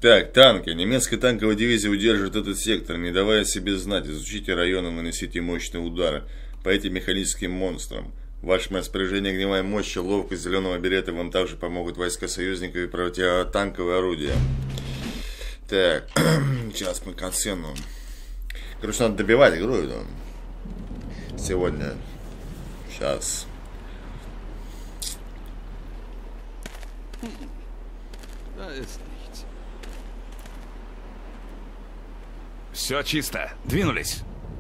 Так, танки. Немецкая танковая дивизия удерживает этот сектор, не давая о себе знать. Изучите районы, наносите мощные удары по этим механическим монстрам. В вашем распоряжении огневая мощь и ловкость зеленого берета вам также помогут войска союзников и противотанковые орудия. Так, сейчас мы концену. Короче, надо добивать игру эту. Сегодня. Сейчас. Все чисто. Двинулись.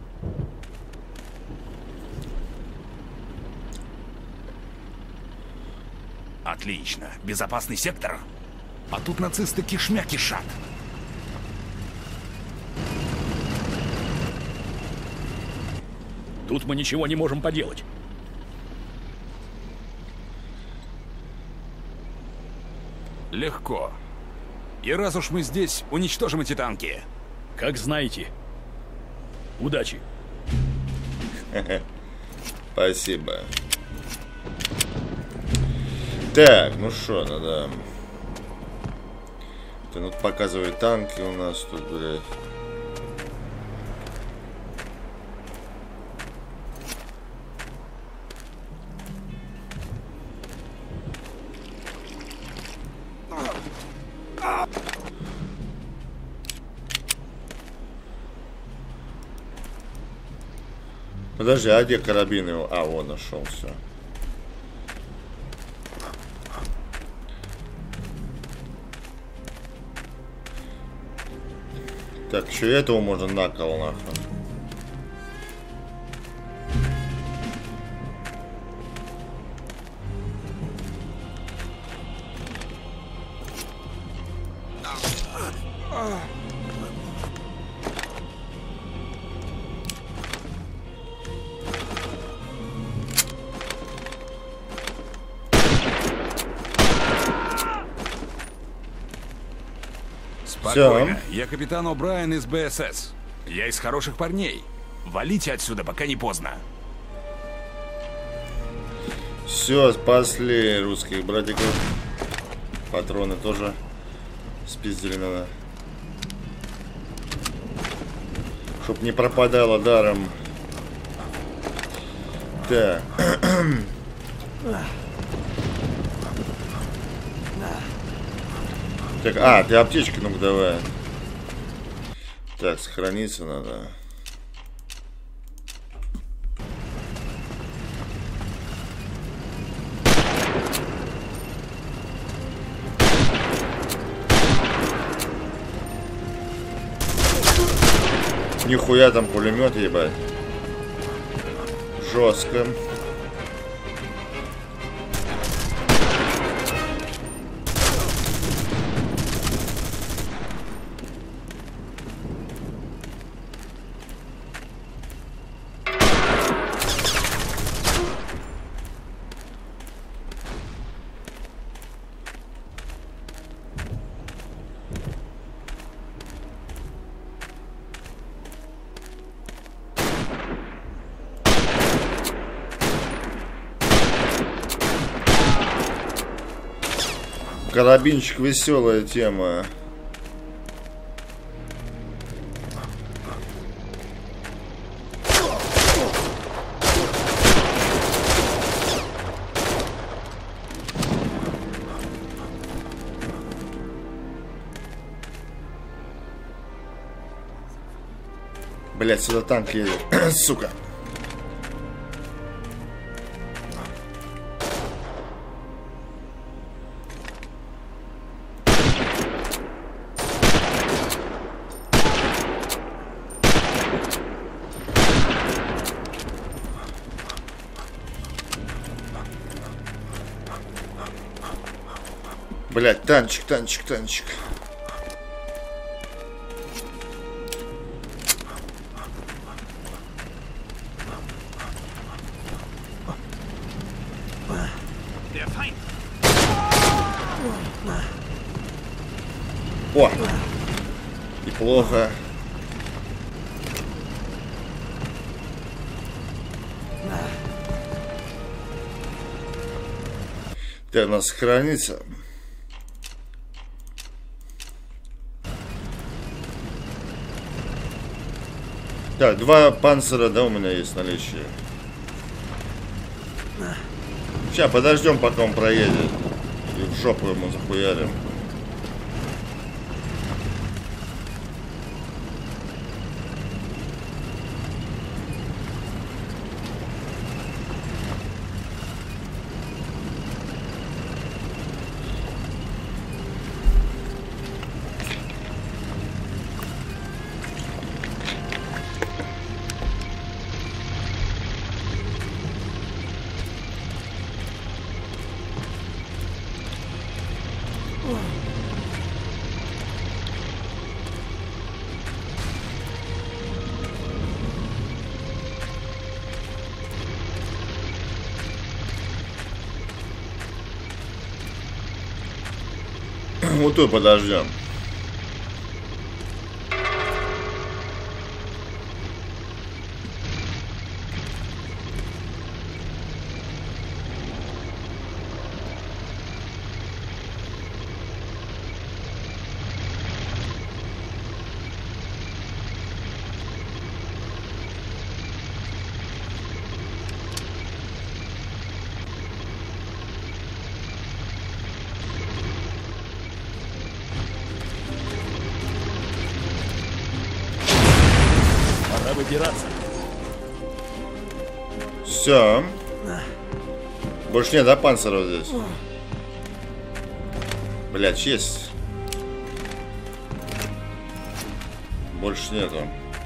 Отлично. Безопасный сектор. А тут нацисты кишмя кишат. Тут мы ничего не можем поделать. Легко. И раз уж мы здесь, уничтожим эти танки. Как знаете. Удачи. Спасибо. Так, ну что, надо... Это ну показывает танки у нас тут, блядь. Подожди, а где карабин его? А, вон нашел, все. Так, еще и этого можно на кол, нахуй. Спокойно. Я капитан О'Брайен из БСС. Я из хороших парней. Валите отсюда, пока не поздно. Все, спасли русских братиков. Патроны тоже спиздили надо. Чтоб не пропадало даром. Так. Так, а, ты аптечки, ну-ка давай. Так, сохраниться надо. Нихуя там пулемет, ебать. Жестко. Карабинчик веселая тема. Блять, сюда танк едет, сука. Блять, танчик, танчик, танчик. О! Неплохо. Так, у нас сохранится. Так, 2 панцира, да, у меня есть в наличии. Сейчас подождем, пока он проедет. И в жопу ему захуярим. Вот тут подождем. Пора выбираться. Все. Больше нет, да, панциров здесь? Блядь, есть. Больше нету.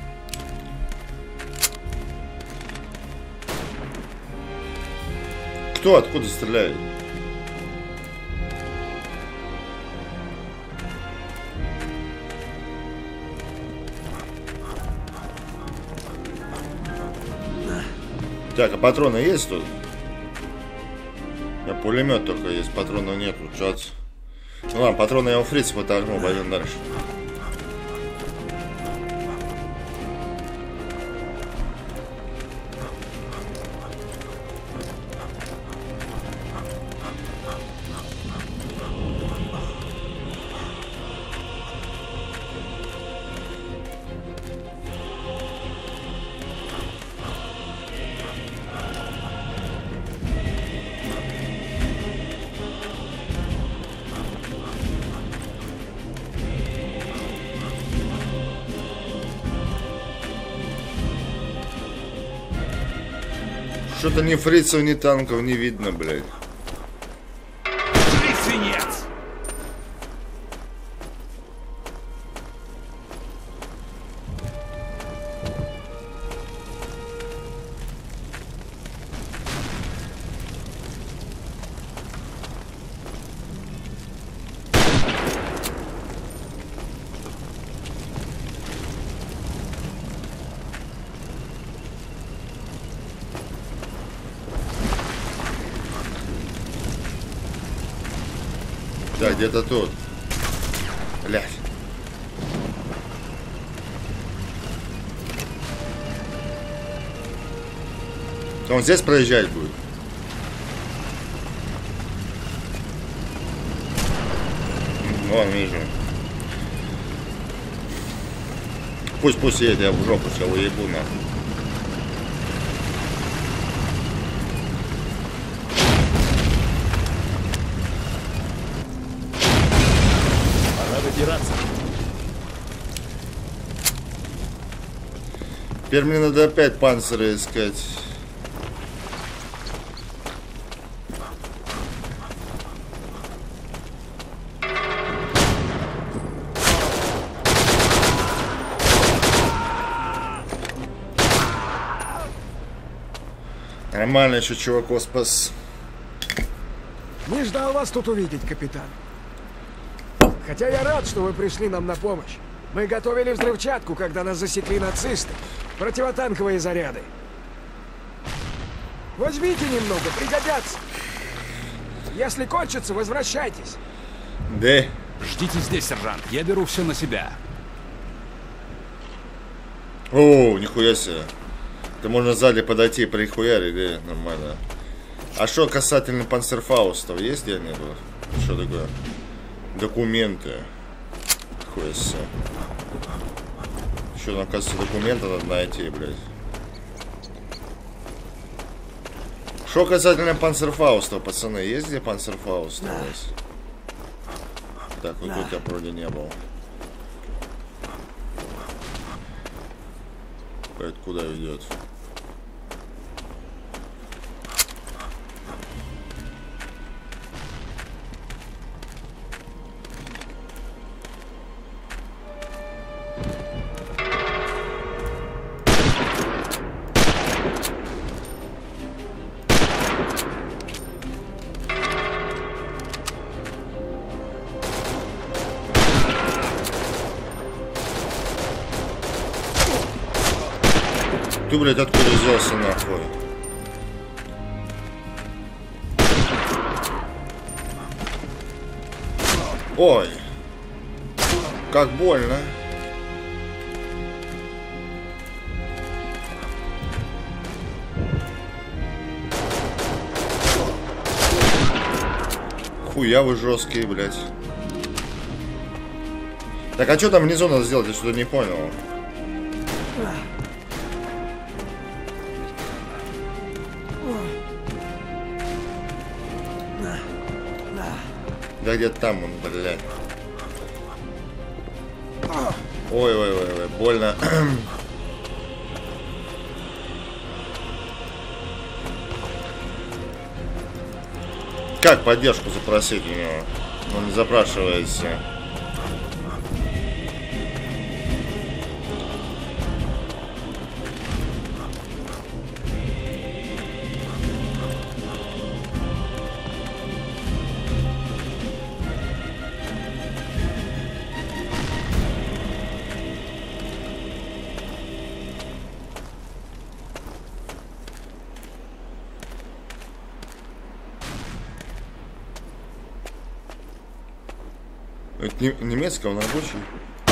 Кто откуда стреляет? Так, а патроны есть тут? У меня пулемет только есть, патронов нету. Чёрт. Ну ладно, патроны я у фрица подожму, пойдем дальше. Что-то ни фрицев, ни танков не видно, блядь. Свинец! Да, где-то тут. Блядь. Он здесь проезжать будет. Вон, вижу. Пусть едет, я в жопу все уебу нахуй. Выбираться. Теперь мне надо опять панциры искать. Нормально еще чуваков спас. Не ждал вас тут увидеть, капитан. Хотя я рад, что вы пришли нам на помощь. Мы готовили взрывчатку, когда нас засекли нацисты. Противотанковые заряды. Возьмите немного, пригодятся. Если кончится, возвращайтесь. Да. Ждите здесь, сержант. Я беру все на себя. О, нихуя себе. Это можно сзади подойти и прихуярить, да, нормально. А что касательно панцерфаустов, есть где-нибудь? Что такое? Документы. Хуя себе. Еще, оказывается, документы надо найти, блядь. Что касательно Панцерфауста, пацаны, есть где Панцерфауст у вас? Так, вот тут я вроде не был. Это куда идет? Ты, блядь, откуда взялся, нахуй? Ой. Как больно. Хуя вы жесткие, блядь. Так, а что там внизу надо сделать? Я что-то не понял. Да где-то там он, блядь. Ой, больно. Как поддержку запросить у него? Он не запрашивается. Это немецкий, он рабочий.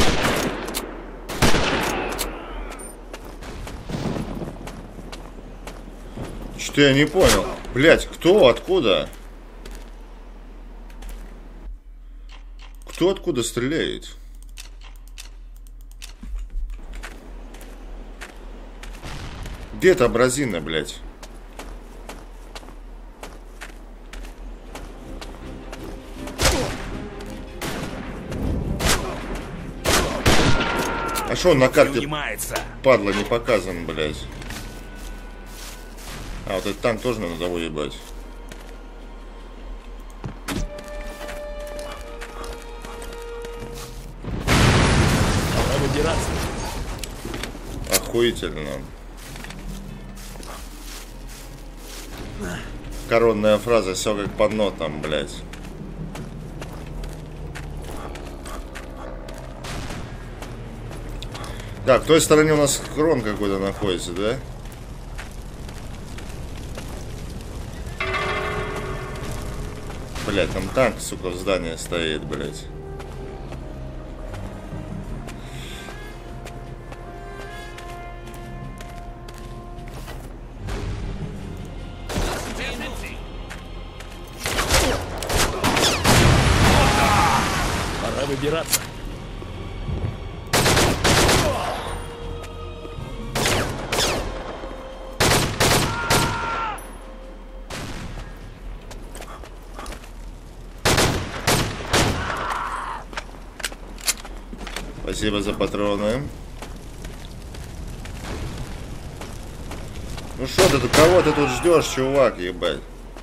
Что я не понял? Блять, кто? Откуда? Кто откуда стреляет? Где эта абразина, блять? А что он на карте, падла, не показан, блядь? А, вот этот танк тоже надо выебать. Пора выбираться. Охуительно. Коронная фраза, все как по нотам, блядь. Так, в той стороне у нас хрон какой-то находится, да? Блять, там танк, сука, в здании стоит, блять. Пора выбираться. Спасибо за патроны. Ну что ты, кого ты тут ждешь, чувак, ебать?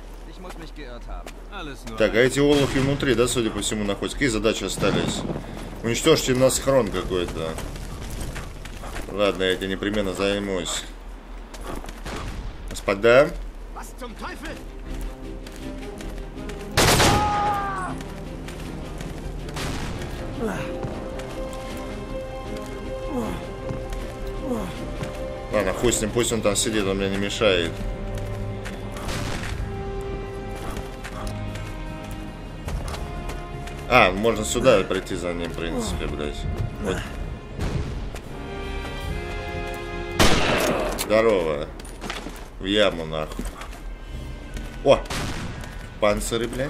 Так, а эти олухи внутри, да, судя по всему, находятся. Какие задачи остались? Уничтожьте на схрон какой-то. Ладно, я этим непременно займусь. Господа. Ладно, хуй с ним, пусть он там сидит, он мне не мешает. А, можно сюда прийти за ним, в принципе, блядь. Вот. Здорово. В яму, нахуй. О! Панциры, блядь.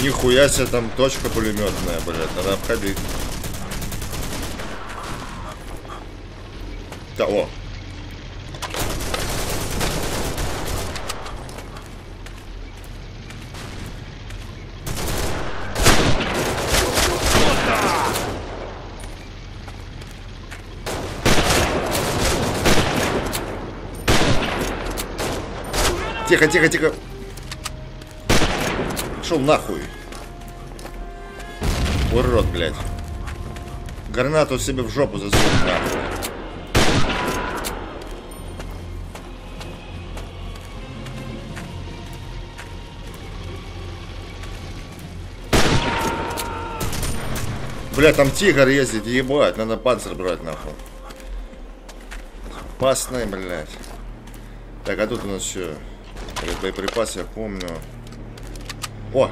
Нихуя себе, там точка пулеметная, блядь, надо обходить. Да, о. Тихо, тихо, тихо. Шел нахуй. Урод, блядь. Гранату себе в жопу засунул, нахуй. Бля, там тигр ездит, ебать, надо панцирь брать, нахуй. Опасный, блядь. Так, а тут у нас что? Боеприпас, я помню. О!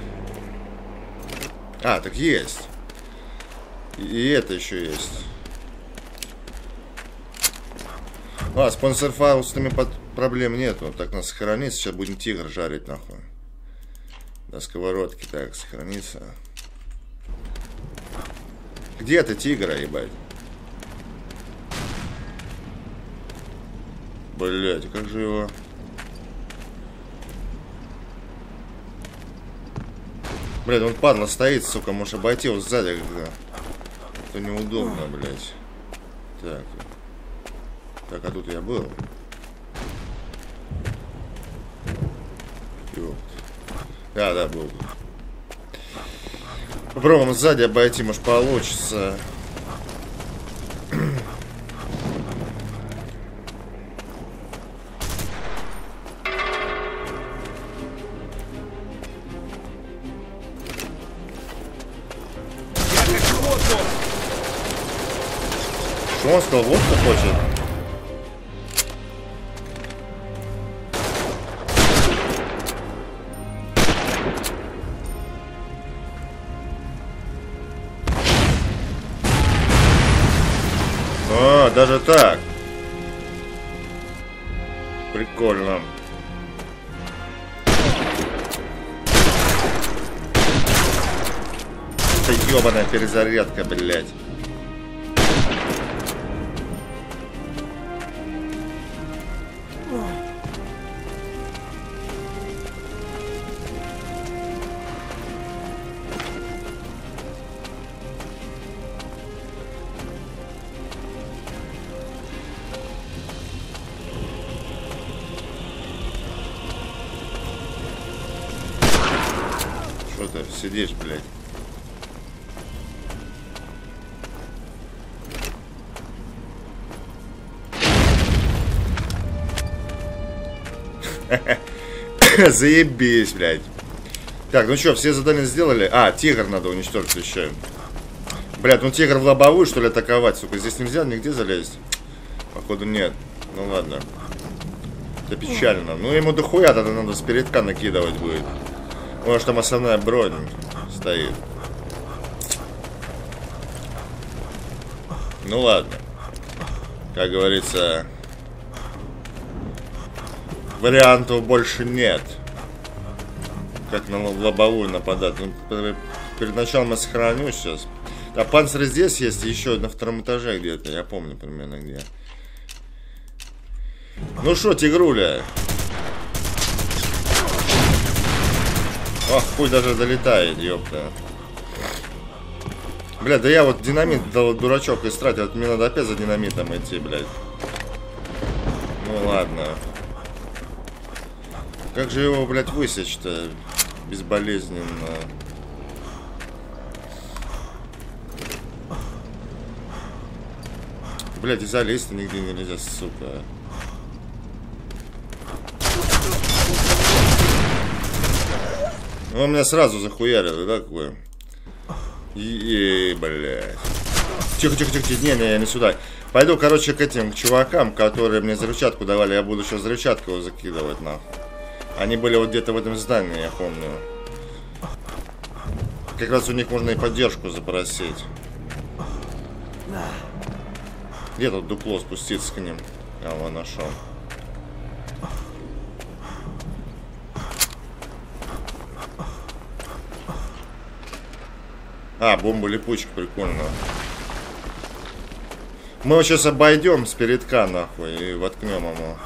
А, так есть. И это еще есть. А, спонсор фаустами проблем нету. Так, нас сохранится. Сейчас будем тигр жарить, нахуй. До сковородки. Так, сохранится. Где ты, тигра, ебать? Блять, как же его... Блядь, он падла стоит, сука, может обойти его сзади, когда... Это неудобно, блядь. Так. Так, а тут я был. Ёпт. Да, был. Попробуем сзади обойти, может получится. Что он сказал? Водку хочет? А, даже так. Прикольно. Это ёбаная перезарядка, блядь. Что ты сидишь, блядь? Заебись, блядь. Так, ну что, все задания сделали? А, тигр надо уничтожить еще. Блядь, ну тигр в лобовую, что ли, атаковать, сука? Здесь нельзя нигде залезть? Походу нет. Ну ладно. Это печально. Ну ему дохуя тогда надо с передка накидывать будет. Может там основная бронь стоит. Ну ладно. Как говорится, вариантов больше нет. Как на лобовую нападать. Ну, перед началом я сохраню сейчас. А панцирь здесь есть, еще на втором этаже где-то. Я помню примерно где. Ну шо, тигруля? Ох, хуй даже долетает, ёпта. Бля, да я вот динамит, да, дурачок, истратил. Мне надо опять за динамитом идти, блядь. Ну ладно. Как же его, блядь, высечь-то безболезненно? Блядь, и залезть-то нигде нельзя, сука. Он меня сразу захуярил, да, какой? Блядь. Тихо, не, я не сюда. Пойду, короче, к этим чувакам, которые мне взрывчатку давали. Я буду сейчас взрывчатку его закидывать, нахуй. Они были вот где-то в этом здании, я помню. Как раз у них можно и поддержку запросить. Где тут дупло спуститься к ним? Я его нашел. А, бомба-липучка, прикольно. Мы его сейчас обойдем с передка, нахуй, и воткнем ему.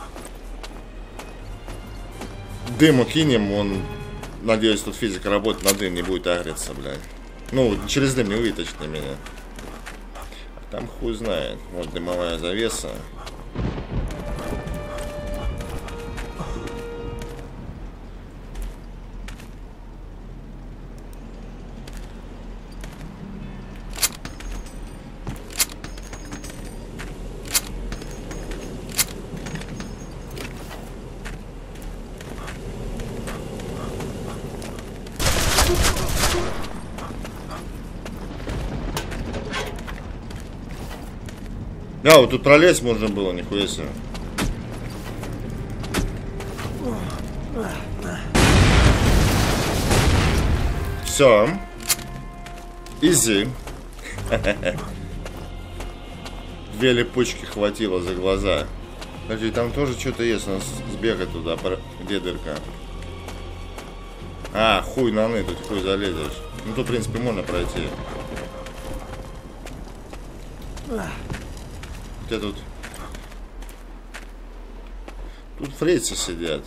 Дыму кинем, он, надеюсь, тут физика работает, на дым не будет агриться, блядь. Ну, через дым не вытащит на меня. А там хуй знает. Вот дымовая завеса. А, вот тут пролезть можно было, нихуя себе. Все. Изи. Две липучки хватило за глаза. Подожди, там тоже что-то есть. У нас сбегать туда. Где дырка? А, хуй наны, тут хуй залезешь. Ну, тут, в принципе, можно пройти. Где тут? Тут фрицы сидят.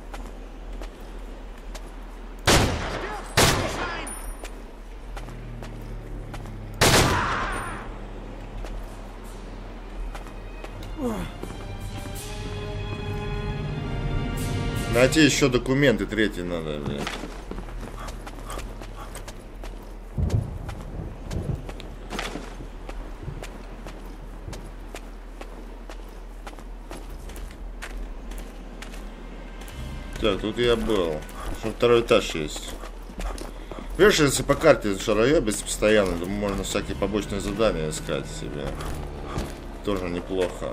Найти еще документы, третий надо, блин. Так, тут я был. Что второй этаж есть. Видишь, если по карте шароебись постоянно, то можно всякие побочные задания искать себе. Тоже неплохо.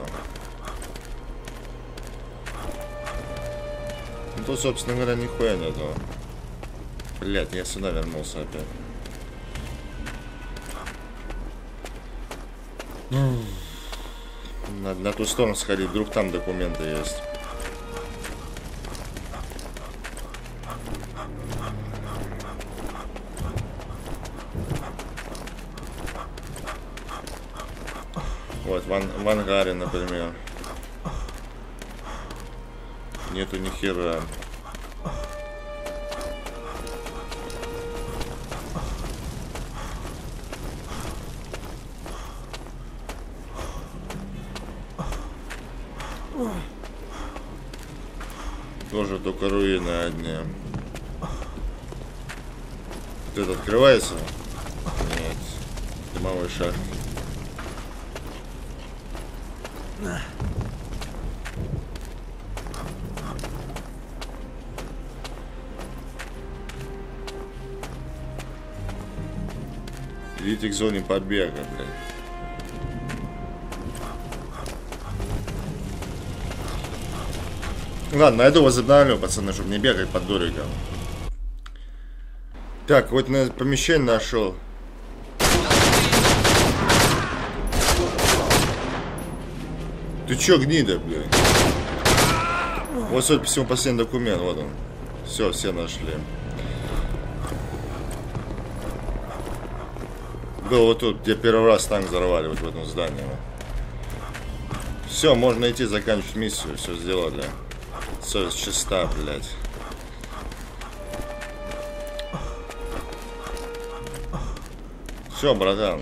Ну тут, собственно говоря, нихуя нету. Блять, я сюда вернулся опять. Надо на ту сторону сходить, вдруг там документы есть. Вот, в ангаре, например. Нету ни хера. Тоже только руины одни. Вот это открывается? Нет. Дымовой шахт. Идите к зоне побега, блядь. Ладно, найду, возобновлю, пацаны, чтобы не бегать под дуриком. Так, вот на помещение нашел. Ты чё, гнида, блядь? Вот, судя по всему, последний документ, вот он. Все нашли. Был вот тут, где первый раз танк взорвали, вот в этом здании. Все, можно идти заканчивать миссию, все сделали. Совесть чиста, блядь. Все, братан.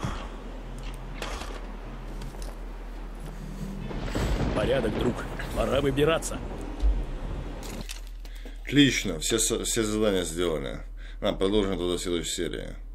Порядок, друг. Пора выбираться. Отлично, все задания сделаны. Продолжим туда в следующей серии.